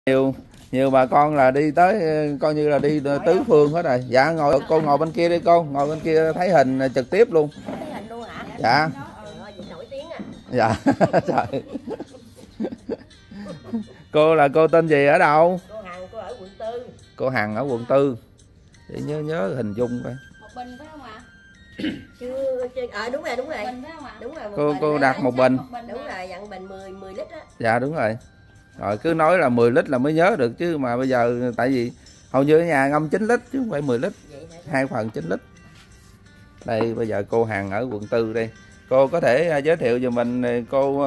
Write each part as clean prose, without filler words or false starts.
Nhiều bà con là đi tới coi như là đi tứ phương hết rồi. Dạ ngồi cô ngồi bên kia đi cô, ngồi bên kia thấy hình trực tiếp luôn. Thấy hình luôn hả? Dạ. Nổi tiếng à. Dạ. Trời. Cô là cô tên gì ở đâu? Cô Hằng, cô ở quận 4. Cô Hằng ở quận 4. Để nhớ hình dung coi. Một bình phải không ạ? Đúng rồi. Bình phải không ạ? Đúng rồi. Cô đặt một bình. Đúng rồi, dặn bình 10 lít á. Dạ đúng rồi. Rồi cứ nói là 10 lít là mới nhớ được chứ mà bây giờ tại vì hầu như ở nhà ngâm 9 lít chứ không phải 10 lít. 2 phần 9 lít. Đây bây giờ cô Hằng ở quận 4 đây. Cô có thể giới thiệu giùm mình cô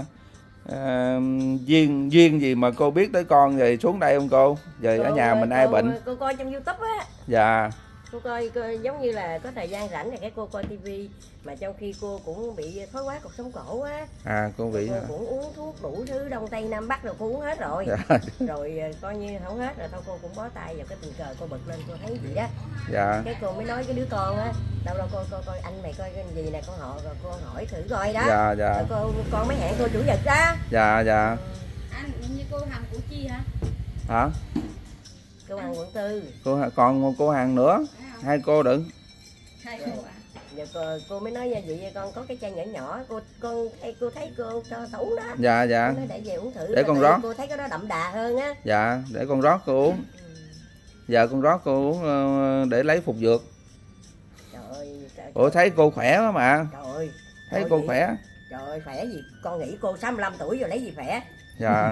duyên gì mà cô biết tới con rồi xuống đây không cô? Giờ ở nhà mình ai bệnh? Cô coi trong YouTube á. Dạ. Cô coi giống như là có thời gian rảnh thì cái cô coi tivi mà trong khi cô cũng bị thoái hóa cột sống cổ á. Cô bị cô cũng uống thuốc đủ thứ Đông Tây Nam Bắc rồi cô uống hết rồi. Dạ. Rồi coi như không hết rồi thôi cô cũng bó tay vào cái tình cờ cô bật lên cô thấy gì đó. Dạ. Cái cô mới nói cái đứa con á, đâu cô coi anh mày coi cái gì nè, con họ rồi cô hỏi thử coi đó. Dạ dạ. Rồi con mới hẹn cô chủ nhật đó. Dạ dạ. Anh như cô Hằng Củ Chi hả? Hả? Cô Hằng quận 4. Còn cô Hằng nữa. Hai cô đừng. Hai cô ạ. Giờ cô mới nói vậy con có cái chai nhỏ nhỏ cô thấy cô cho tủ đó. Dạ dạ. Cô nói để về uống thử. Để con rót. Cô thấy cái đó đậm đà hơn á. Dạ để con rót cô uống. Giờ con rót cô uống để lấy phục dược. Trời ơi. Ủa thấy cô khỏe quá mà. Trời ơi. Thấy cô khỏe. Trời ơi khỏe gì, con nghĩ cô 65 tuổi rồi lấy gì khỏe. Dạ.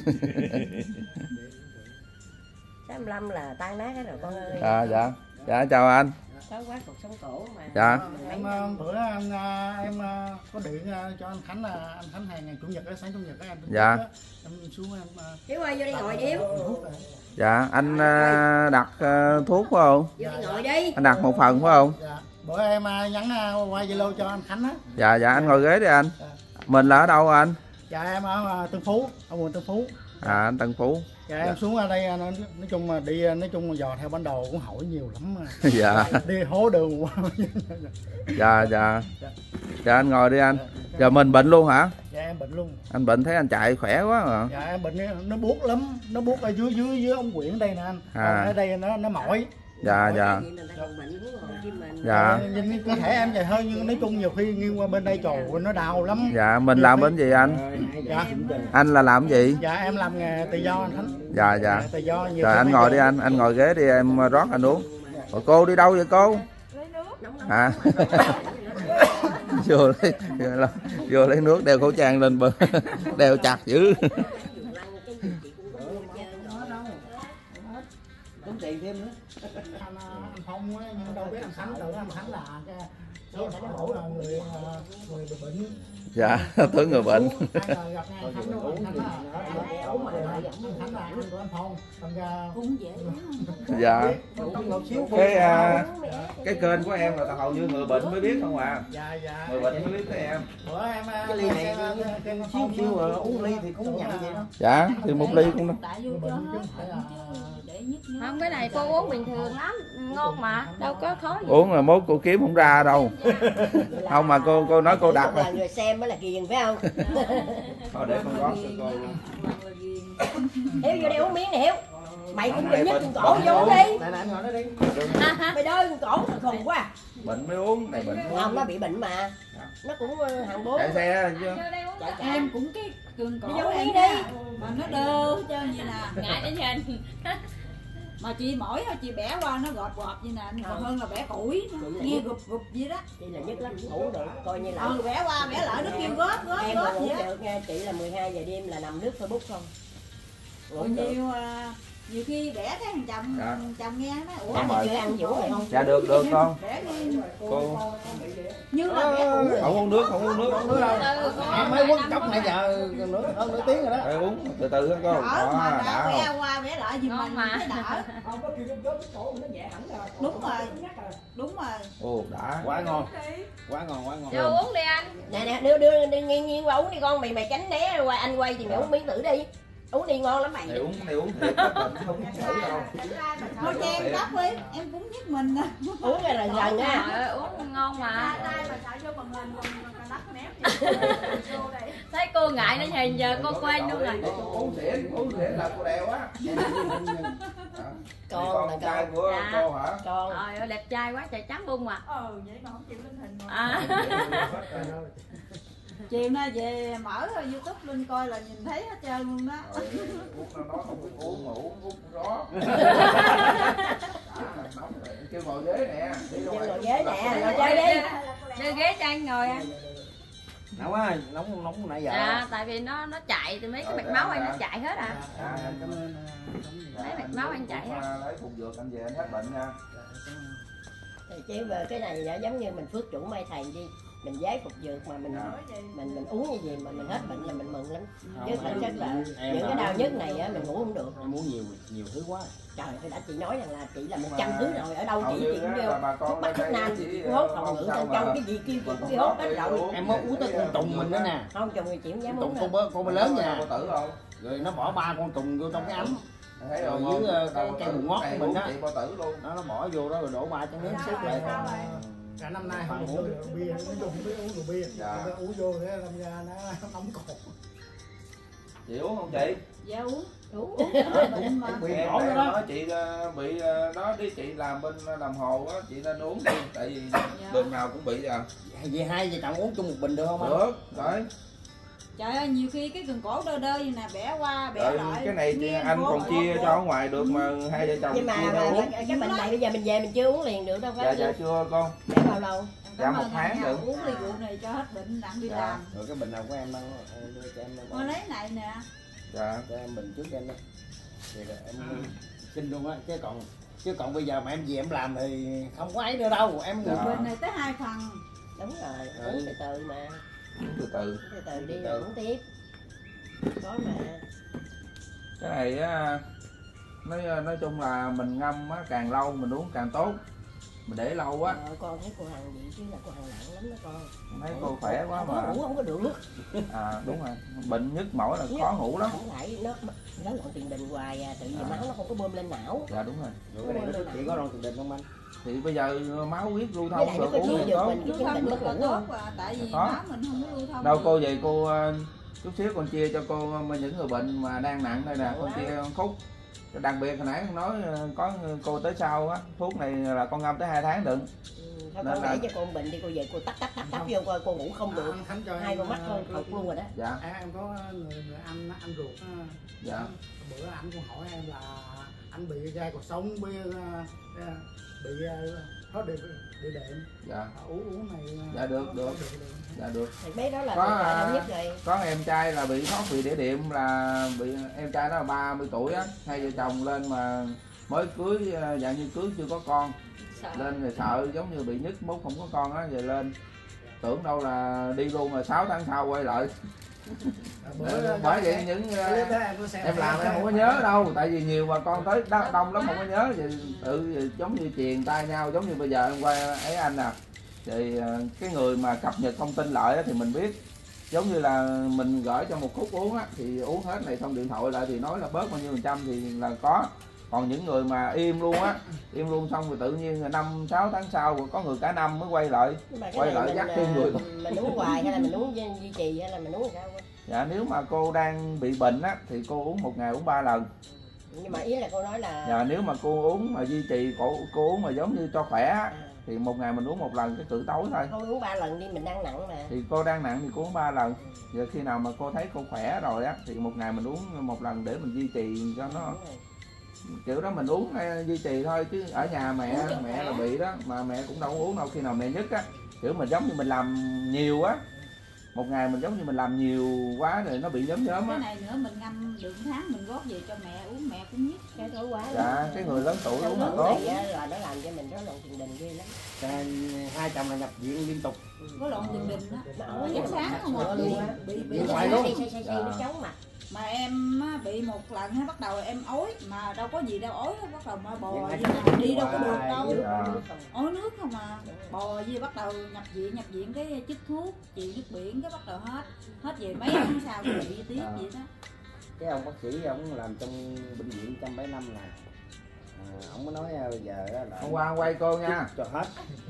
65 là tan nát hết rồi con ơi. Dạ. Dạ chào anh. Thoái hóa cột sống cổ mà. Dạ. Bữa em có điện cho anh Khánh là anh Khánh hàng ngày chủ nhật sáng chủ nhật em. Dạ. Em xuống em. Hiếu ơi vô đây ngồi đi Hiếu. Dạ anh đặt thuốc phải không? Vô đây ngồi đi. Anh đặt một phần phải không? Dạ. Bữa em nhắn qua Zalo cho anh Khánh á. Dạ dạ anh ngồi ghế đi anh. Mình là ở đâu anh? Dạ em ở Tân Phú, ở quận Tân Phú. Anh Tân Phú. Dạ em xuống ở đây nói chung mà nói chung dò theo bản đồ cũng hỏi nhiều lắm mà. Dạ. Đi hố đường quá. Dạ. Dạ anh ngồi đi anh. Giờ mình bệnh luôn hả? Dạ em bệnh luôn. Anh bệnh thấy anh chạy khỏe quá mà. Dạ em bệnh nó buốt lắm, nó buốt ở dưới ống quyển đây nè anh. Ở đây nó mỏi. Dạ. Dạ. Nhìn có thể em vậy thôi nhưng nói chung nhiều khi nghiêng qua bên đây trời nó đau lắm. Dạ mình làm bên gì anh? Dạ. Anh là làm gì? Dạ em làm nghề tự do anh Khánh. Dạ. Tự do nhiều. Rồi anh ngồi đi anh ngồi ghế đi em rót anh uống. Rồi cô đi đâu vậy cô? À. vô lấy nước đeo khẩu trang lên bờ. Đeo chặt dữ. Tốn tiền thêm nữa. Anh Phong á nhưng đâu biết anh Khánh tưởng anh Khánh là cái số khổ là người bị bệnh. Dạ, tưởng người bệnh. Dạ. Cái kênh của em là hầu như người bệnh mới biết không à. Dạ. Người bệnh mới biết tới em. Bữa em cái ly này xíu uống ly thì cũng nhận vậy đó. Dạ, thì một ly cũng đó. Không, cái này cô uống bình thường lắm, ngon mà, đâu có khó gì. Uống là mốt cô kiếm không ra đâu. Không mà cô nói cô đặt là người xem mới là ghiền phải không? Thôi để con rót cho cô. Hiếu vô đây uống miếng nè Hiếu. Mày cũng đừng nhấc cổ vô uống đi. Mày đôi cổ khùng quá. Bệnh mới uống, này bệnh uống. Không, nó bị bệnh mà. Nó cũng hàng 4. Chạy xe chưa? Em cũng cái cường cổ vô em đi đi. mà nó đơ cho như nè, ngại để nhìn. Mà chị mỏi thôi chị bẻ qua nó gọt như nè, còn hơn là bẻ củi, nghe gục vậy đó. Chị là nhất lắm, ngủ được, coi như là. Bẻ qua bẻ lại nó kêu góp em ngủ được nha, chị là 12 giờ đêm là nằm nước Facebook không. Ngủ nhiều khi bẻ thấy thằng chồng nghe nó ủa mày chưa ăn vũ mày không? Dạ được con. Cô như là bẻ củi. Không uống nước đâu. Em mới quấn cốc nãy giờ hơn nửa tiếng rồi đó. Để uống từ từ đó con. Đã bẻ không? qua bẻ lại gì mà đỡ. Đúng rồi. Ồ đã. Quá ngon. Vô uống đi anh. Nè đưa nghiêng qua uống đi con, mày tránh né qua anh quay thì mày uống miếng thử đi. Uống đi ngon lắm mày. Này uống thiệt hết bệnh chứ không uống thử đâu. Thôi cho em cốc đi, em cũng nhất mình nè. Uống là lần á. Uống ngon mà. Thấy Thấy cô ngại nó nhìn giờ cô quen luôn rồi. Uống xỉn là cô đèo á. Con là trai của cô hả? Con. Trời ơi đẹp trai quá trời, trắng bung mà. vậy mà không chịu lên hình mà. À. Chiều nay về mở YouTube lên coi là nhìn thấy hết trơn luôn đó. Nó nói không biết uống mà uống gió. Kêu ngồi ghế nè. Ngồi ghế nè, ngồi chơi đi. Đưa ghế cho anh ngồi. Nóng quá, nóng nãy giờ. Dạ, tại vì nó chạy từ mấy cái mạch máu anh nó chạy hết à. Cảm ơn. Mấy mạch máu anh chạy hết. Lấy phục dược anh về anh hết bệnh nha. Thì chứ về cái này giống như mình phước chủ may thầy đi, mình giấy phục dược mà mình uống như gì mà mình hết bệnh là mình mừng lắm. Chứ thật chất là những cái đau nhức này á mình ngủ không được. Em muốn nhiều thứ quá. Trời ơi, đã chị nói rằng là chị là 100 thứ rồi, ở đâu chị cũng vô thuốc bắc thuốc nam chị cũng hốt, phòng ngự thành công cái gì kia chị cũng hốt hết rồi. Em mới uống tới con tùng mình nữa nè. Không trùng thì chị không dám uống. Tùng con lớn nha. Tử không? Rồi nó bỏ 3 con tùng vô trong cái ấm. Thấy Rồi rồi dưới cái cây bùn ngót của mình đó. Chị tử luôn. Nó bỏ vô đó rồi đổ 3 chén nước xếp lại. Cả năm nay không uống được bia, nói chung không biết uống rượu bia, uống vô thế làm ra nó nóng cột. Chị uống không chị? Dạ uống. Uống. Em nói chị bị đó đi, chị làm bên làm hồ á, chị nên uống đi, tại vì đường nào cũng bị à. Vậy hai vợ chồng uống chung một bình được không anh? Được, đấy. Trời ơi, nhiều khi cái cần cổ đơ như nè, bẻ qua bẻ Rồi, lại. cái này chị, anh còn chia cho ở ngoài được mà hai vợ chồng nhưng mà cái bệnh này bây giờ mình về mình chưa uống liền được đâu phải. Dạ chưa con. Để bao lâu? Dạ 1 tháng được. Uống ly rượu này cho hết bệnh đặng đi làm. Rồi cái bình nào của em đâu đưa cho em. Thôi lấy này nè. Dạ. Cho em bình trước cho em đi. Vậy là em xin luôn á, chứ còn bây giờ mà em về em làm thì không có ấy nữa đâu, em Bình này tới 2 phần. Đúng rồi, uống từ từ mà. Từ từ đi rồi uống tiếp. Có mà. cái này á, nói chung là mình ngâm á, càng lâu mình uống càng tốt, mình để lâu á. Con thấy cô Hằng vậy chứ là cô Hằng nặng lắm đó con. Thấy cô khỏe quá mà ngủ không có được. Đúng rồi, bệnh nhức mỏi là khó ngủ lắm. Không phải nó loạn tiền đình hoài à, tự vì máu nó không có bơm lên não. Dạ đúng rồi. Cái này nó chỉ có loạn tiền đình không anh? Thì bây giờ máu huyết lưu thông được uống được tốt. mình cái bệnh mất ngủ không? Tại vì máu mình không có lưu thông. Đâu cô về cô chút xíu con chia cho cô những người bệnh mà đang nặng đây nè, con chia khúc. Đặc biệt hồi nãy con nói có cô tới sau á, thuốc này là con ngâm tới 2 tháng đựng. Thôi con để cho con bệnh đi, cô về cô tắt vô coi cô ngủ không được. Hai con mắt con thụt luôn rồi đó. Dạ. Em có người anh ruột. Dạ. Bữa anh cũng hỏi em là anh bị gai cuộc sống, bị thoát địa đệm. Dạ. Uống này. Dạ được. Dạ được. Thì mấy đó là đau nhất rồi. Có em trai là bị thoát vị đĩa đệm, là bị em trai đó là 30 tuổi á, hai vợ chồng lên mà mới cưới, dạng như cưới chưa có con. Lên rồi sợ giống như bị nhức mốt không có con á, về lên tưởng đâu là đi luôn rồi 6 tháng sau quay lại. Bởi vậy những em làm em không có nhớ đâu, tại vì nhiều bà con tới đông lắm không có nhớ, tự giống như truyền tay nhau, giống như bây giờ em qua ấy anh nè, thì cái người mà cập nhật thông tin lại thì mình biết, giống như là mình gửi cho một khúc uống á, thì uống hết này xong điện thoại lại thì nói là bớt bao nhiêu % thì là có. Còn những người mà im luôn á, im luôn xong rồi tự nhiên 5-6 tháng sau có người cả năm mới quay lại dắt thêm người. Mình uống hoài hay là mình uống duy trì hay là mình uống sao? Dạ nếu mà cô đang bị bệnh á thì cô uống 1 ngày uống 3 lần. Nhưng mà ý là cô nói là dạ, nếu mà cô uống mà duy trì, cô uống mà giống như cho khỏe á, thì 1 ngày mình uống 1 lần cái cự tối thôi. Cô uống 3 lần đi, mình đang nặng mà. Thì cô đang nặng thì cô uống 3 lần. Giờ khi nào mà cô thấy cô khỏe rồi á thì 1 ngày mình uống 1 lần để mình duy trì cho nó kiểu đó, mình uống duy trì thôi. Chứ ở nhà mẹ là bị đó mà mẹ cũng đâu uống đâu, khi nào mẹ nhức á, kiểu mình giống như mình làm nhiều á, 1 ngày mình giống như mình làm nhiều quá rồi nó bị nhóm á. Cái này nữa mình ngâm được tháng mình góp về cho mẹ uống, mẹ cũng nhức cái thối quá. Dạ, cái người lớn tuổi uống là tốt. tốt. Là nó làm cho mình rối loạn tiền đình ghê lắm. Hai chồng là nhập viện liên tục. Có loạn tiền đình đó. Giấc sáng không à, bị hoài luôn. Nó chóng mặt. Mà em bị một lần bắt đầu em ói mà đâu có gì đâu, ói bắt đầu mà bò đi đâu có được đâu, ói nước không mà bò gì bắt đầu nhập viện cái chích thuốc trị nhức biển, cái bắt đầu hết về mấy tháng sau thì bị tiếp vậy đó. cái ông bác sĩ ông làm trong bệnh viện 175 là ông mới nói bây giờ là hôm qua quay cô nha cho hết.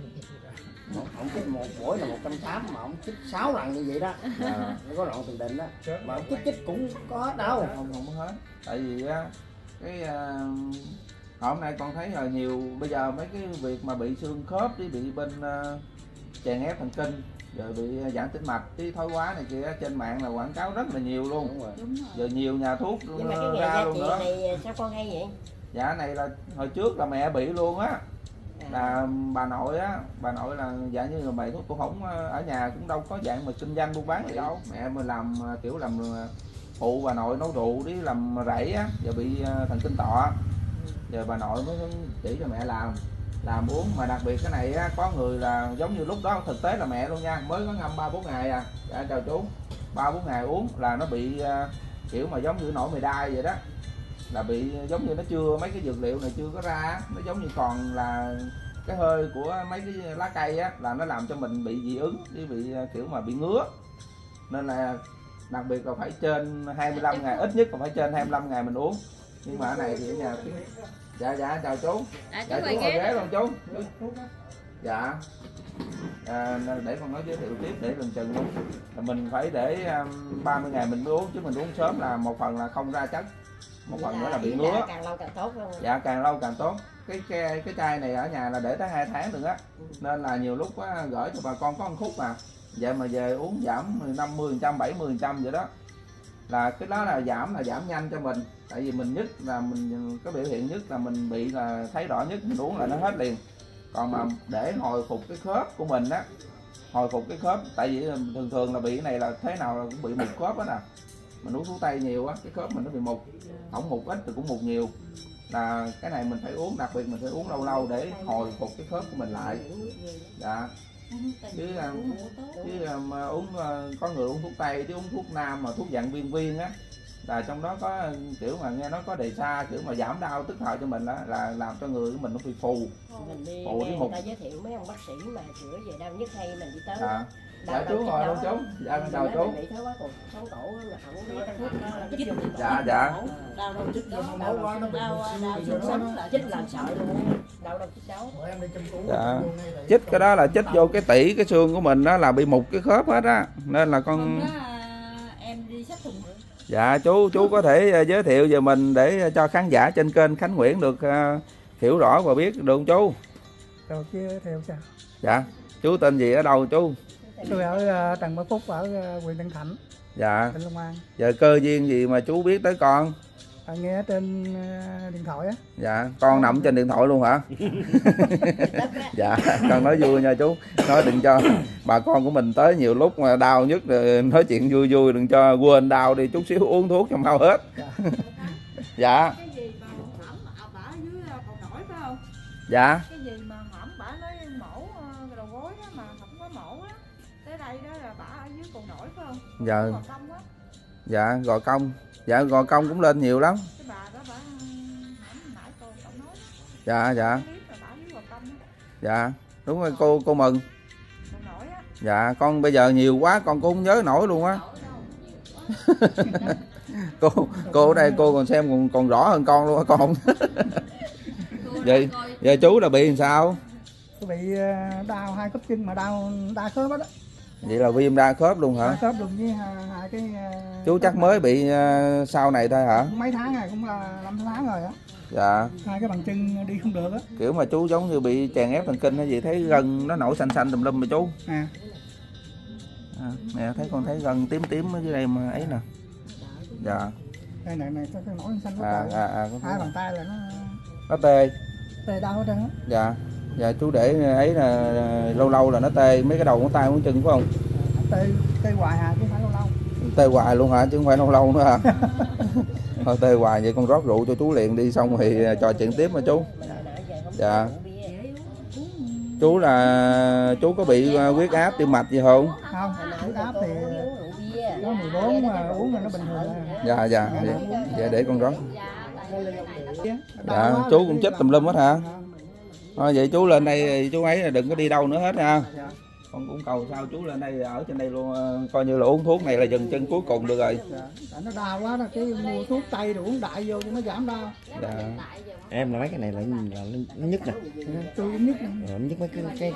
Ông chích một buổi là 180 mà ông chích 6 lần như vậy đó. Nó có loạn tiền đình đó mà ông chích cũng có hết đâu. Không hết, tại vì á cái hôm nay con thấy là nhiều bây giờ mấy cái việc mà bị xương khớp với bị bên chèn ép thần kinh rồi bị giãn tĩnh mạch cái thoái hóa này kia trên mạng là quảng cáo rất là nhiều luôn. Đúng rồi. Giờ nhiều nhà thuốc Nhưng mà cái nghề ra gia luôn chị nữa. này sao con hay vậy? Dạ này là hồi trước là mẹ bị luôn á. Là bà nội á, bà nội là dạng như là mày thuốc cô không ở nhà cũng đâu có dạng mà kinh doanh buôn bán gì đâu. Mẹ mà làm kiểu làm phụ bà nội nấu rượu đi làm rẫy á, giờ bị thần kinh tọa. Giờ bà nội mới chỉ cho mẹ làm uống, mà đặc biệt cái này á, có người là giống như lúc đó thực tế là mẹ luôn nha, mới có ngâm 3-4 ngày à. Dạ chào chú. 3-4 ngày uống là nó bị kiểu mà giống như nổi mề đai vậy đó. Là bị giống như nó chưa mấy cái dược liệu này chưa có ra, nó giống như còn là cái hơi của mấy cái lá cây á, là nó làm cho mình bị dị ứng, bị kiểu mà bị ngứa. Nên là đặc biệt là phải trên 25 ngày, ít nhất là phải trên 25 ngày mình uống. Nhưng mà cái này thì ở nhà. Dạ chào chú. Chú ngồi ghế luôn chú. Dạ. Để con nói giới thiệu tiếp để lần chừng luôn. Là mình phải để 30 ngày mình mới uống, chứ mình uống sớm là một phần là không ra chất, một phần nữa là bị ngứa. Càng lâu càng tốt không? Dạ càng lâu càng tốt. Cái chai này ở nhà là để tới 2 tháng được á. Nên là nhiều lúc á, gửi cho bà con có 1 khúc mà. Vậy mà về uống giảm 50%, 70% vậy đó. Là cái đó là giảm nhanh cho mình. Tại vì mình nhất là mình có biểu hiện nhất là mình bị là thấy rõ nhất, mình uống là nó hết liền. Còn mà để hồi phục cái khớp của mình á, hồi phục cái khớp, tại vì thường là bị cái này là thế nào là cũng bị mục khớp á nè. Mình uống thuốc tây nhiều á, cái khớp mình nó bị mục, không mục ít thì cũng mục nhiều. Là cái này mình phải uống, đặc biệt mình phải uống lâu để hồi phục cái khớp của mình lại. Dạ. Chứ uống có người uống thuốc tây chứ uống thuốc nam mà thuốc dạng viên á, là trong đó có kiểu mà nghe nói có đề xa, kiểu mà giảm đau tức thời cho mình đó, là làm cho người của mình nó bị phù. Mình đi nghe người ta giới thiệu mấy ông bác sĩ mà chữa về đau nhức hay mình đi tới. Dạ chú ngồi luôn chú. Dạ chào chú. Dạ. Đau đâu chích vô đau quá nó đau xương sống là chích làm sợ luôn. Đau đâu chích đâu. Dạ. Chích cái đó là chích vô cái tỉ cái xương của mình đó là bị mục cái khớp hết á, nên là con em đi sát trùng. Dạ chú có thể giới thiệu về mình để cho khán giả trên kênh Khánh Nguyễn được hiểu rõ và biết được không chú? Rồi chứ theo sao? Dạ. Chú tên gì ở đâu chú? Tôi ở Trần Bá Phúc ở huyện Tân Thạnh. Dạ. Tỉnh Long An. Giờ cơ duyên gì mà chú biết tới con? Nghe trên điện thoại á. Dạ, con nằm trên điện thoại luôn hả? Dạ, con nói vui nha chú. Nói đừng cho bà con của mình tới nhiều lúc mà đau nhất rồi nói chuyện vui đừng cho quên đau đi chút xíu uống thuốc cho mau hết. Dạ. Cái gì mà hổm bả ở dưới cầu nổi phải không? Dạ. Cái gì mà hổm bả nói mổ đầu gối đó mà không có mổ á. Tới đây đó là bả ở dưới cầu nổi phải không? Dạ. Gò Công á. Dạ, Gò Công. Dạ, Gò Công cũng lên nhiều lắm. Cái bà đó bả hổm nãy cậu nói. Dạ. Bả dưới Gò Công á. Dạ, đúng rồi cô mừng. Cầu nổi á. Dạ, con bây giờ nhiều quá con cũng không nhớ nổi luôn á. cô ở đây cô còn xem còn rõ hơn con luôn á con. Vậy giờ chú là bị làm sao? Tôi bị đau 2 khớp chân mà đau đa khớp đó. Vậy là viêm đa khớp luôn hả? Đa khớp luôn với hai cái Chú chắc mới bị sau này thôi hả? mấy tháng rồi, cũng là 5 tháng rồi á. Dạ. 2 cái bàn chân đi không được á. Kiểu mà chú giống như bị chèn ép thần kinh hay gì, thấy gân nó nổi xanh tùm lum mà chú. Nè thấy con thấy gân tím ở dưới đây mà ấy nè. Dạ. Đây này cái nổi xanh quá trời. Hai bàn tay là nó tê đau hết trơn á. Dạ. Dạ chú để ấy là lâu là nó tê mấy cái đầu ngón tay ngón chân phải không? Tê hoài hả chứ không phải lâu. Tê hoài luôn hả chứ không phải lâu nữa hả? Thôi tê hoài vậy con rót rượu cho chú liền đi, xong thì trò chuyện tiếp mà chú. Dạ. Chú có bị huyết áp tim mạch gì không? Không, huyết áp thì có 14 mà uống là nó bình thường. Dạ. Vậy để con rót. Dạ, chú cũng chết tùm lum hết hả? Thôi vậy chú lên đây chú ấy đừng có đi đâu nữa hết nha. Con cũng cầu sao chú lên đây ở trên đây luôn, coi như là uống thuốc này là dừng chân cuối cùng được rồi. Dạ. Tại nó đau quá đó, cái mua thuốc tây rồi uống đại vô cho nó giảm đau. Dạ. Em là mấy cái này là nó nhức nè. Tôi cũng nhức nè. Nó nhức mấy cái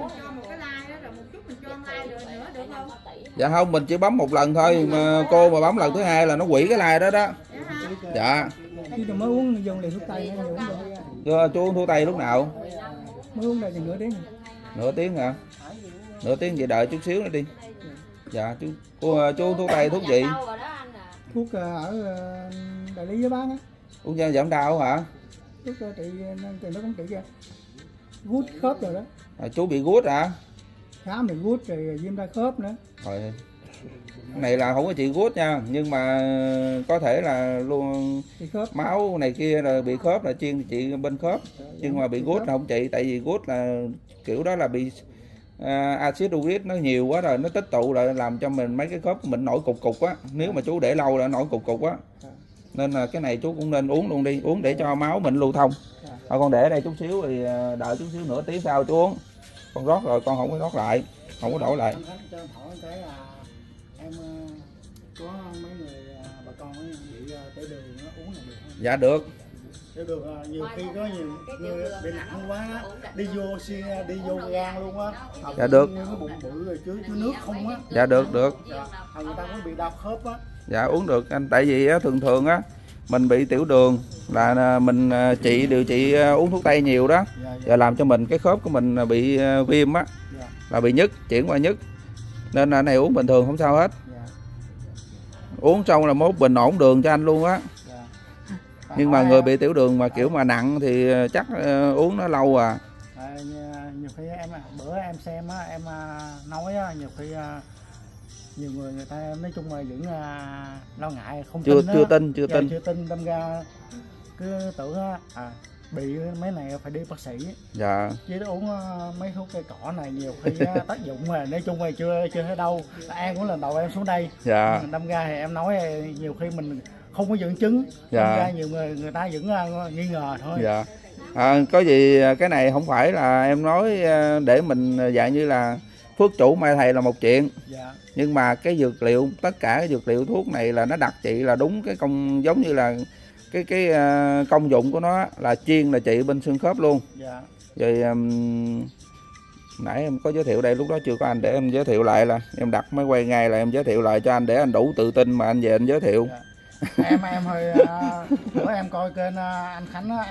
Dạ không, mình chỉ bấm một lần thôi mà cô mà bấm lần thứ hai là nó quỷ cái like đó đó. Dạ. Khi tôi mới uống dùng liền thuốc tây nó uống được. Chú uống thuốc tây lúc nào? Mới uống đây thì nửa tiếng. Nửa tiếng hả? Nửa tiếng vậy đợi chút xíu nữa đi. Dạ chú uống thuốc tây thuốc gì? Thuốc ở đại lý với bán á. Uống cho giảm đau hả? Thuốc trị nó cũng trị ra gút khớp rồi đó. Chú bị gút hả? Khám bị gút rồi viêm đa khớp nữa. Rồi. Cái này là không có trị gút nha, nhưng mà có thể là luôn máu này kia rồi bị khớp là chuyên trị bên khớp, nhưng mà bị gút là không trị, tại vì gút là kiểu đó là bị axit uric nó nhiều quá rồi nó tích tụ lại làm cho mình mấy cái khớp của mình nổi cục cục á, nếu mà chú để lâu là nổi cục cục á, nên là cái này chú cũng nên uống luôn đi, uống để cho máu mình lưu thông. Thôi con để ở đây chút xíu thì đợi chút xíu nửa tiếng sau chú uống. Con rót rồi con không có rót lại, không có đổ lại. Em có mấy người bà con bị tiểu đường nó uống là được không? Dạ được. Tiểu đường nhiều khi có nhiều người bị nặng quá đi vô gan luôn á. Dạ được. Cái bụng bự rồi chứ nước không á. Dạ được. Người ta mới bị đau khớp á. Dạ uống được anh, tại vì thường á mình bị tiểu đường là mình điều trị uống thuốc tây nhiều đó, và làm cho mình cái khớp của mình bị viêm á, là bị nhức, chuyển qua nhức, nên là này uống bình thường không sao hết. Uống xong là mốt bình ổn đường cho anh luôn á. Nhưng mà người bị tiểu đường mà kiểu mà nặng thì chắc uống nó lâu à. Nhiều khi bữa em xem á, em nói á, nhiều khi nhiều người ta nói chung là vẫn lo ngại không chưa tin chưa tin đâm ra cứ tưởng bị mấy này phải đi bác sĩ. Dạ. Chứ uống mấy thuốc cây cỏ này nhiều khi tác dụng mà nói chung là chưa thấy đâu. An cũng lần đầu em xuống đây. Dạ. Đâm ra thì em nói nhiều khi mình không có dẫn chứng. Dạ. Đâm ra nhiều người ta vẫn nghi ngờ thôi. Dạ. Có gì cái này không phải là em nói để mình dạng như là phước chủ mai thầy là một chuyện. Dạ. Nhưng mà cái dược liệu, tất cả cái dược liệu thuốc này là nó đặc trị là đúng cái công, giống như là cái công dụng của nó là chuyên là trị bên xương khớp luôn. Dạ. Rồi nãy em có giới thiệu đây, lúc đó chưa có anh, để em giới thiệu lại, là em đặt máy quay ngay là em giới thiệu lại cho anh để anh đủ tự tin mà anh về anh giới thiệu. Dạ. em hơi bữa em coi kênh anh Khánh á.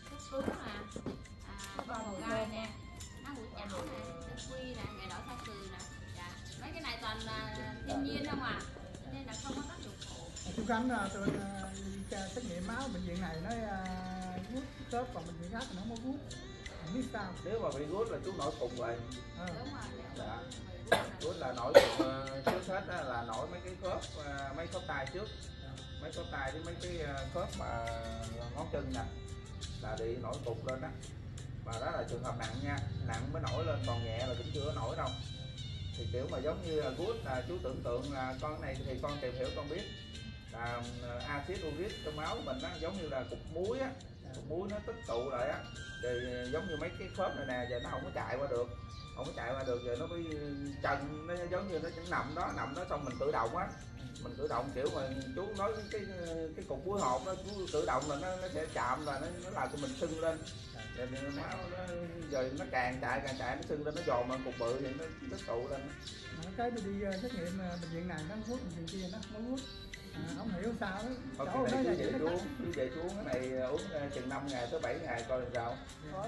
Chú Khánh tôi xét nghiệm máu bệnh viện này nói gút khớp, còn bệnh viện khác thì nó không có gút. Không biết sao. Nếu mà bị gút là chú nổi cục rồi. Đúng rồi. Dạ. Gút là nổi cục trước hết là nổi mấy cái khớp, mấy khớp tay trước. Mấy khớp tay với mấy cái khớp mà ngón chân nè là bị nổi cục lên đó. Mà đó là trường hợp nặng nha, nặng mới nổi lên, còn nhẹ là cũng chưa nổi đâu. Thì kiểu mà giống như là gút là chú tưởng tượng là con này thì con tìm hiểu con biết là axit uric trong máu của mình á, giống như là cục muối á, cục muối nó tích tụ lại á, thì giống như mấy cái khớp này nè, giờ nó không có chạy qua được, rồi nó bị trần, nó giống như nó nằm đó xong mình tự động á, mình tự động kiểu mà chú nói cái cục muối hột đó, chú tự động là nó sẽ chạm và nó làm cho mình sưng lên, rồi máu rồi nó càng chạy nó sưng lên, nó dồn mà cục bự thì nó tích tụ lên. Cái tôi đi xét nghiệm bệnh viện này nó hút, bệnh viện kia nó không hút. Không hiểu sao đó. Thôi cái này chú về chú uống cái này uống chừng 5 ngày tới 7 ngày coi làm sao.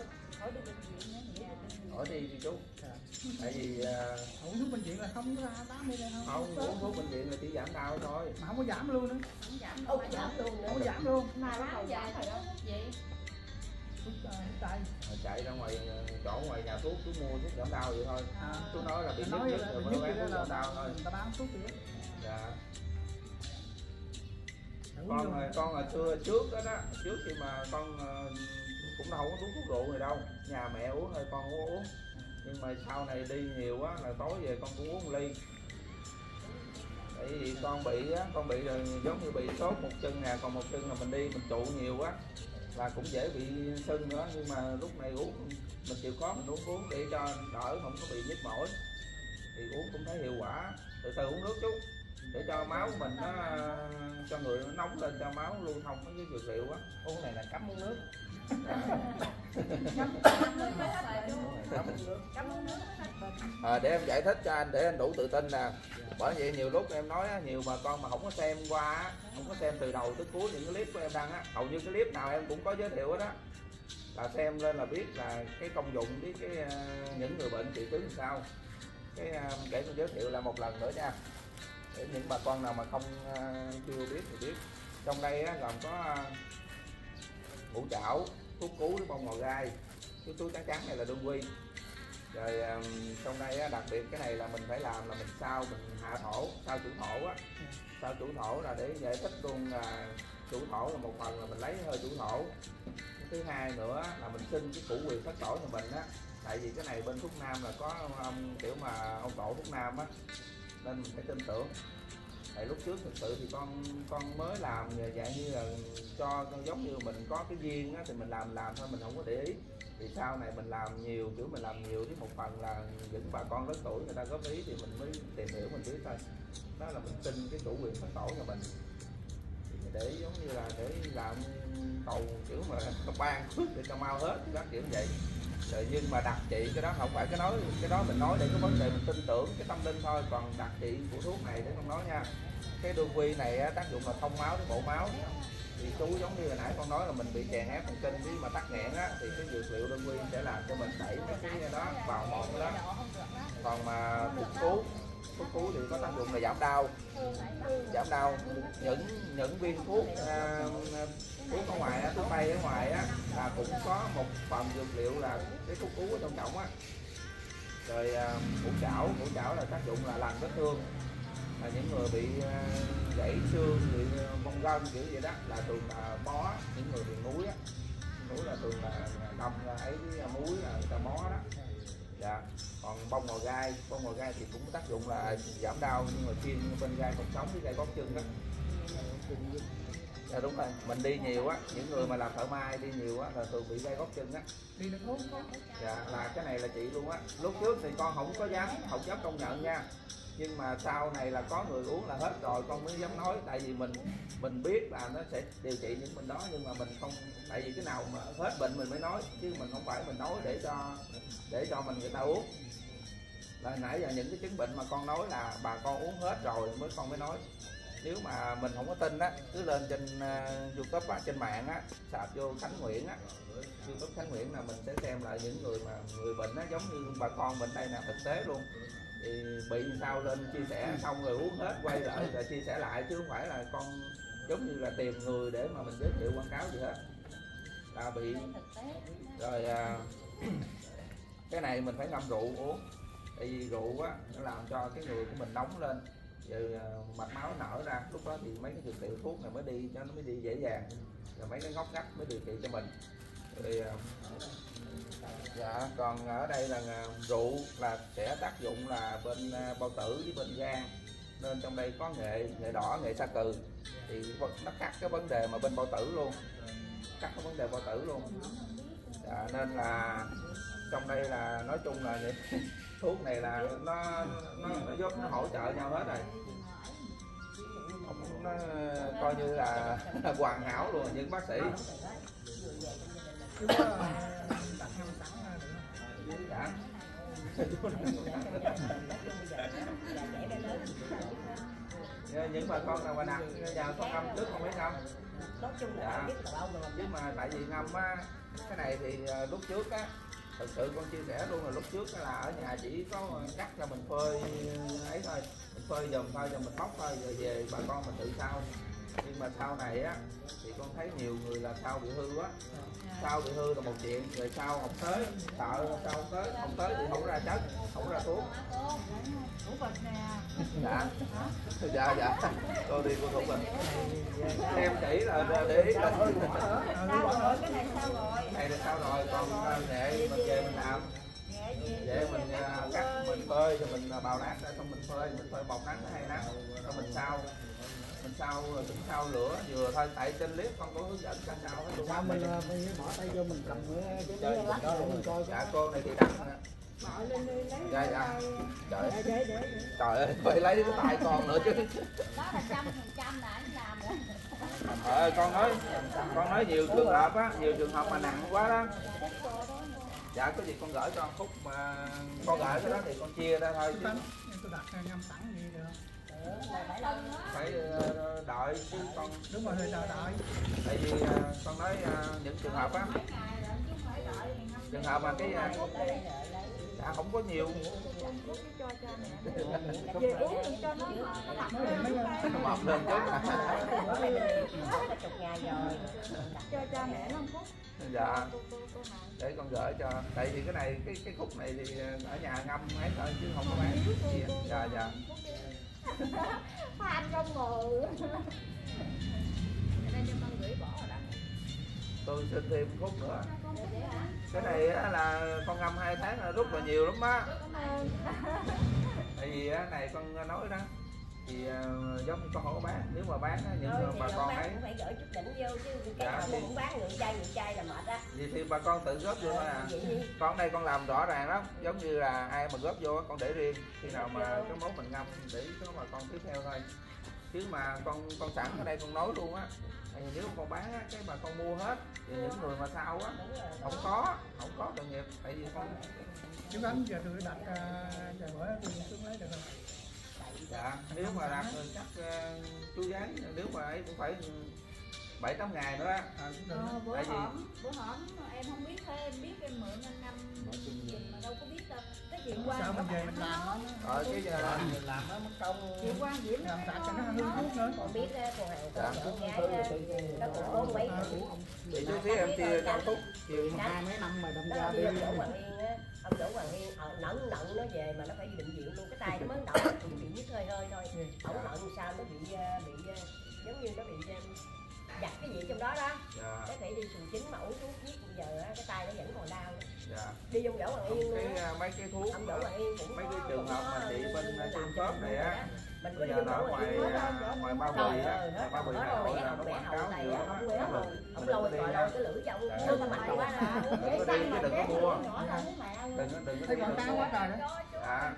Hỏi đi chú. Tại vì uống thuốc bệnh viện là không có ra 80 này không. Không, uống thuốc bệnh viện là chỉ giảm đau thôi. Mà không có giảm luôn nữa. Không giảm luôn. Không giảm luôn. Mà bắt đầu giảm rồi đó. Vậy. Chạy ra ngoài chỗ ngoài nhà thuốc chú mua thuốc giảm đau vậy thôi. Chú nói là bị nhức rồi mới bán thuốc giảm đau thôi. Người ta bán thuốc vậy. Dạ. Con là trước đó, trước khi mà con cũng đâu có uống thuốc rượu này đâu, nhà mẹ uống thôi con không uống, nhưng mà sau này đi nhiều quá là tối về con cũng uống một ly. Tại vì con bị rồi giống như bị sốt một chân nè, còn một chân là mình đi mình trụ nhiều quá là cũng dễ bị sưng nữa, nhưng mà lúc này uống mình chịu khó mình uống để cho đỡ, không có bị nhức mỏi. thì uống cũng thấy hiệu quả. Từ từ uống nước chút để cho máu mình nó cho người nó nóng lên, cho máu lưu thông với dược liệu á. Uống này là cấm uống nước. Để em giải thích cho anh để anh đủ tự tin nè. Bởi vậy nhiều lúc em nói nhiều bà con mà không có xem qua, không có xem từ đầu tới cuối những cái clip của em đăng á, hầu như cái clip nào em cũng có giới thiệu hết á, là xem lên là biết là cái công dụng, biết cái những người bệnh triệu chứng làm sao. Cái để tôi giới thiệu lại một lần nữa nha, để những bà con nào mà không chưa biết thì biết. Trong đây á, gồm có ngũ trảo, thuốc cứu với bông ngò gai, cái túi trắng trắng này là đương quy. Rồi trong đây á, đặc biệt cái này là mình phải làm là mình sao mình hạ thổ, sao chủ thổ á. Sao chủ thổ là để giải thích luôn là chủ thổ là một phần là mình lấy hơi chủ thổ. Thứ hai nữa là mình xin cái chủ quyền thất tổ nhà mình á. Tại vì cái này bên thuốc nam là có ông kiểu mà ông tổ thuốc nam á, nên mình phải tin tưởng. Tại lúc trước thực sự thì con mới làm dạng như là cho giống như mình có cái duyên á, thì mình làm thôi, mình không có để ý. Thì sau này mình làm nhiều, kiểu mình làm nhiều thì một phần là những bà con lớn tuổi người ta góp ý thì mình mới tìm hiểu mình biết thôi. Đó là mình xin cái chủ quyền thất tổ nhà mình để giống như là để làm cầu kiểu mà ban phước để cho mau hết các kiểu vậy. Rồi nhưng mà đặc trị cái đó không phải cái đó mình nói để cái vấn đề mình tin tưởng cái tâm linh thôi, còn đặc trị của thuốc này để không nói nha. Cái đương quy này tác dụng là thông máu đến bộ máu. Thì chú giống như hồi nãy con nói là mình bị chèn ép thần kinh với mà tắc nghẽn á, thì cái dược liệu đương quy sẽ làm cho mình đẩy cái đó vào một cái đó. Còn mà thuốc cứu thì có tác dụng là giảm đau. Những viên thuốc thuốc ở ngoài á, thuốc tây ở ngoài á là cũng có một phần dược liệu là cái thuốc cứu ở trong trọng á. Rồi ngũ trảo là tác dụng là lành vết thương, là những người bị gãy xương, bị bong gân kiểu vậy đó là thường là bó. Những người miền núi á, núi là thường là đâm ra ấy với muối là người ta bó đó. Dạ. Còn bông ngò gai thì cũng có tác dụng là giảm đau, nhưng mà chuyên bên gai cột sống với gai gót chân đó. Dạ đúng rồi, mình đi nhiều á, những người mà làm thợ may đi nhiều á là thường bị gai gót chân á. Dạ, là cái này là chị luôn á. Lúc trước thì con không dám công nhận nha. Nhưng mà sau này là có người uống là hết rồi con mới dám nói. Tại vì mình biết là nó sẽ điều trị những bệnh đó, nhưng mà mình không, tại vì cái nào mà hết bệnh mình mới nói, chứ mình không phải mình nói để cho mình người ta uống. Là nãy giờ những cái chứng bệnh mà con nói là bà con uống hết rồi con mới nói. Nếu mà mình không có tin á, cứ lên trên YouTube á, trên mạng á, search vô Khánh Nguyễn á, YouTube Khánh Nguyễn là mình sẽ xem lại những người bệnh á, giống như bà con mình đây là thực tế luôn. Thì bị sao lên chia sẻ xong rồi uống hết quay lại rồi chia sẻ lại, chứ không phải là con giống như là tìm người để mà mình giới thiệu quảng cáo gì hết. Là bị rồi cái này mình phải ngâm rượu uống. Tại vì rượu á nó làm cho cái người của mình nóng lên, rồi mạch máu nở ra, lúc đó thì mấy cái dược liệu thuốc này mới đi cho nó mới đi dễ dàng, rồi mấy cái ngóc ngách mới điều trị cho mình. Rồi dạ, còn ở đây là rượu là sẽ tác dụng là bên bao tử với bên gan, nên trong đây có nghệ đỏ, nghệ sa cừ, thì nó cắt cái vấn đề mà bên bao tử luôn, cắt cái vấn đề bao tử luôn. Dạ, nên là trong đây là nói chung là những thuốc này là nó giúp nó hỗ trợ nhau hết rồi, nó coi như là hoàn hảo luôn những bác sĩ. Dạ. Những bà con nào mà đặt vào con ngâm trước không biết ngâm. Dạ. Chứ mà tại vì ngâm á, cái này thì lúc trước á, thật sự con chia sẻ luôn là lúc trước là ở nhà chỉ có cắt là mình phơi ấy thôi, mình phơi dùm thôi, rồi mình bóc thôi, rồi về bà con mình tự sao. Nhưng mà sau này á thì con thấy nhiều người là sao bị hư á, sao bị hư là một chuyện, rồi sao không tới, sợ sao không tới thì không ra chất, không ra thuốc. Dạ dạ, tôi đi cô Thục mình xem kỹ là để ý là cái này sao rồi? Này là sao rồi, còn nghệ mình về mình làm, về mình cắt mình phơi rồi mình bào nát ra, xong mình phơi một nắng hay nắng, rồi mình sao rồi cũng sao lửa vừa thôi, tại trên clip con có hướng dẫn sao hết. Sao mình bỏ tay vô mình cầm cái lắc để mình coi. Dạ cô này thì đặt Dạ dạ. Trời ơi, phải lấy cái tay con nữa chứ. Đó là 100% là anh làm rồi. Con nói nhiều trường hợp á, nhiều trường hợp mà nặng quá đó. Dạ có gì con gửi cho Phúc mà con gửi cái đó thì con chia ra thôi chứ. Tôi đặt ngâm sẵn gì được. Phải đợi chứ con. Đúng rồi, đợi. Tại vì con nói những trường hợp á, trường hợp mà cái dạ không có nhiều. Về uống đừng cho nó Mập lên chút. cho cha mẹ nó 1 phút. Dạ. Để con gửi cho. Tại vì cái này cái khúc này thì ở nhà ngâm ấy thôi chứ không có bán gì. Dạ dạ. Anh không ngờ. Đây cho con gửi bỏ rồi đó. Tôi xin thêm khúc nữa. Cái này là con ngâm 2 tháng là rút là nhiều lắm á. Tại vì này con nói đó thì giống như con không có bán, nếu mà bán những bà con ấy phải gửi chút đỉnh vô chứ cái nào cũng bán ngựa chai là mệt á. Vậy thì bà con tự góp vô thôi à. Con đây con làm rõ ràng lắm, giống như là ai mà góp vô con để riêng, khi nào mà cái món mình ngâm để có bà con tiếp theo thôi. Chứ mà con sẵn ở đây con nói luôn á, nếu con bán á, cái mà con mua hết thì những người mà sau á không có tội nghiệp. Tại vì con Chú Khánh giờ tôi đặt vài bữa tôi xuống lấy được không? Dạ, nếu mà đặt chắc chú giấy, nếu mà ấy cũng phải 7-8 ngày nữa á. Bữa hổm em không biết thôi, em biết em mượn anh Năm chừng mà đâu có biết đâu. Cái chuyện qua sao mình về mình làm nó. Cái giờ mình làm nó mất công. chuyện quan Diễm làm sạch cho nó hương thuốc nữa. Còn biết con hàng con gái nó cũng có mấy thì chú xíu em chia cho Phúc chiều 2 mấy năm mà đâm ra đó đi. ông Đỗ Hoàng Yên á, ông Đỗ Hoàng Yên nẫn nó về mà nó phải đi bệnh viện luôn, cái tay nó mới nặng cũng bị nhức hơi thôi. Ổng nặng sao nó bị giống như nó bị giặt cái gì trong đó đó. Dạ. Cái phải đi xùn chính mà uống thuốc giết bây giờ á, cái tay nó vẫn còn đau. Dạ. Đi ông Đỗ Hoàng Yên luôn á. Mấy cái thuốc Ông Đỗ Hoàng Yên cũng mấy cái trường hợp mà chị bên xương khớp này á, mình có bây đi giờ ông là Đỗ Hoàng Yên ngoài bao bì á, bao bì nó nội là nó mẹ quảng hậu cáo này nhiều á, lắm ông quế á. rồi ông lôi cái lưỡi cho ông thương mạnh quá ra. Đừng có mua. Đừng có Thấy quảng cáo quá trời đó. À.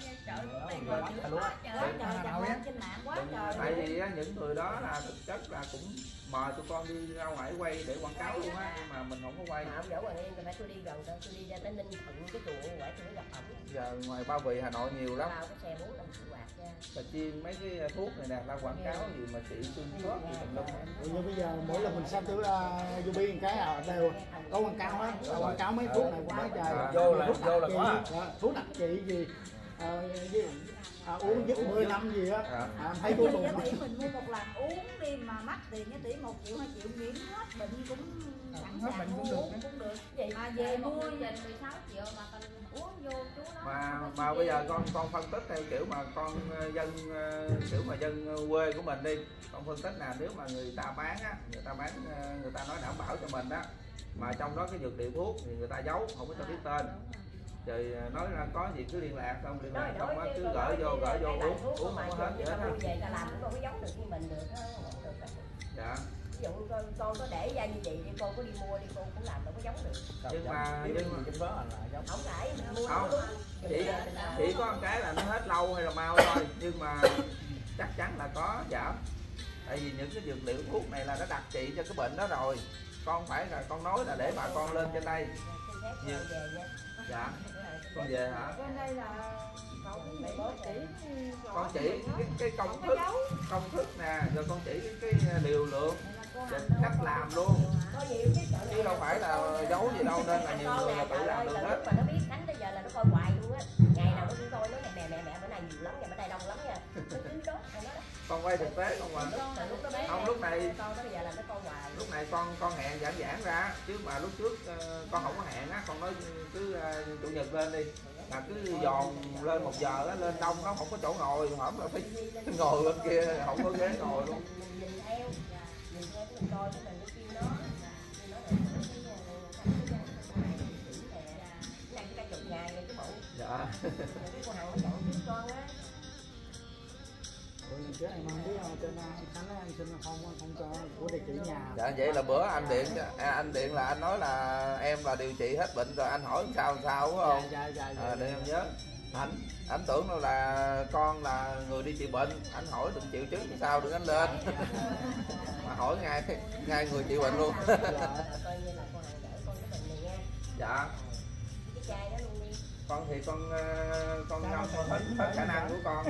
Tại vì những người đó là thực chất là cũng mời tụi con đi ra ngoài quay để quảng cáo luôn á, nhưng mà mình không có quay. Mà ông Đỗ Hoàng Yên phải tôi đi gần tôi đi ra tới Ninh Thuận cái chùa ngoại tôi mới gặp ổng. Giờ ngoài Ba Vì Hà Nội nhiều lắm. Bao cái xe 4-5 triệu bạc ra. Và chiên mấy cái thuốc này nè, ra quảng cáo gì mà trị xương khớp gì tùm lum. Như bây giờ mỗi lần mình xem tôi Yubi một cái đều có quảng cáo hết, quảng cáo mấy thuốc này quá trời. Vô là có. Thuốc đặc trị gì uống giúp 10 năm gì á, thấy cuối cùng tỷ mình mua một lần uống đi mà mắc tiền với tỷ 1 triệu 2 triệu miễn hết bệnh cũng sẵn Hết bệnh sàng cũng uống được. cũng được. Vậy Mà về mua dành 16 triệu mà còn uống vô chú nó. Mà bây giờ con phân tích theo kiểu mà con dân kiểu mà dân quê của mình đi, con phân tích là nếu mà người ta bán á, người ta nói đảm bảo cho mình á, mà trong đó cái dược liệu thuốc thì người ta giấu không có cho biết tên. Rồi nói ra có gì cứ liên lạc xong cứ gửi vô uống không có hết gì hết á. Về ta làm cũng đâu có giống được như mình được á. Dạ. Ví dụ con có để ra như vậy đi, con có đi mua đi, con cũng làm đâu có giống được. Nhưng mà Không phải mua không, chỉ có một cái là nó hết lâu hay là mau thôi, nhưng mà chắc chắn là có giảm. Tại vì những cái dược liệu thuốc này là nó đặc trị cho cái bệnh đó rồi, con phải là con nói là để bà con lên trên đây. Dạ. Con về hả? Bên đây là Con chỉ cái công thức nè, rồi con chỉ cái liều lượng, cách làm luôn, chứ đâu phải là giấu gì đâu, nên là nhiều người là tự làm được hết. Mà nó biết đánh tới giờ là nó coi hoài luôn á, ngày nào nó cũng coi, nó này mẹ bữa nay nhiều lắm nha, bữa nay đông lắm nha, nó cứ đó con quay thực tế không mà không, lúc này con đó bây giờ là nó coi hoài. Lúc này con hẹn giãn ra, chứ mà lúc trước con không có hẹn á, con nói cứ chủ nhật lên đi, là cứ giòn lên 1 giờ á, lên đông nó không có chỗ ngồi, hổm là phải ngồi bên kia không có ghế ngồi luôn. Nhìn theo mình coi cái mình kêu nó này cái chục ngày rồi chứ bộ. Dạ. Cái cô hàng nó chọn trước con á. chứ em không biết trên anh Khánh anh xin không cho của địa chỉ nhà. Dạ vậy là bữa anh điện là anh nói là em là điều trị hết bệnh rồi, anh hỏi sao đúng không? Dạ. Để em nhớ. Anh tưởng đâu là con là người đi trị bệnh, anh hỏi đừng triệu chứng sao đừng anh lên. Mà hỏi ngay người trị bệnh luôn. coi như là con hàng đỡ con cái bệnh này nha. Dạ. Cái chai đó luôn đi. Con thì con ngâm hết khả năng của con.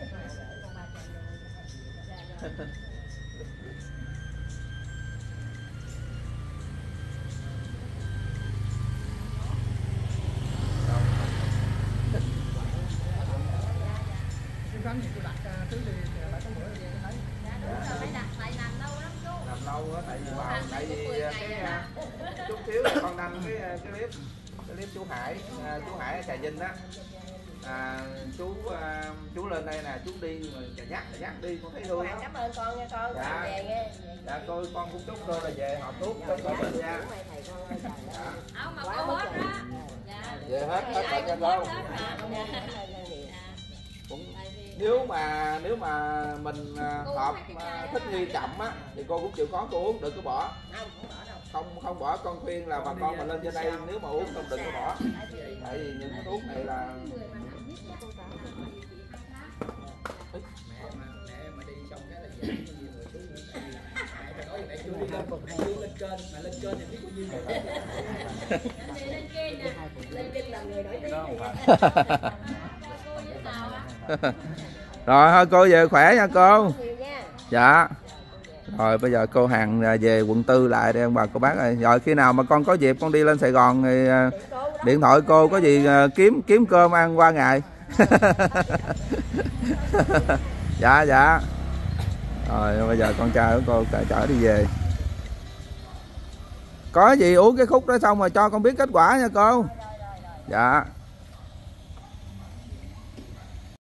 Khánh thì tôi đặt thứ đi lại có bữa về thấy. Phải đặt tại nằm lâu lắm chú. Nằm lâu á, tại vì chút xíu con đăng cái clip chú Hải ở Trà Vinh á. Chú lên đây nè, chú đi nhắc đi, con thấy thương lắm. Cảm ơn con nha con. Dạ. Về nghe. Dạ con cũng chúc cô là về họp thuốc cho khỏi bệnh nha. Áo mà có hết đó. Dạ. Về hết nha cô. Cũng nếu mà mình họp thích nghi chậm á thì cô cũng chịu khó cô uống, đừng có bỏ. Không bỏ, con khuyên là bà con mà lên trên đây nếu mà uống không đừng có bỏ. Tại vì những cái thuốc này là rồi thôi cô về khỏe nha cô. Dạ. Rồi bây giờ cô Hằng về quận 4 lại đây ông bà cô bác ơi. Rồi khi nào mà con có dịp con đi lên Sài Gòn thì điện thoại cô có gì kiếm cơm ăn qua ngày. Dạ. Rồi bây giờ con trai của cô chở đi về. Có gì uống cái khúc đó xong rồi cho con biết kết quả nha cô. Dạ.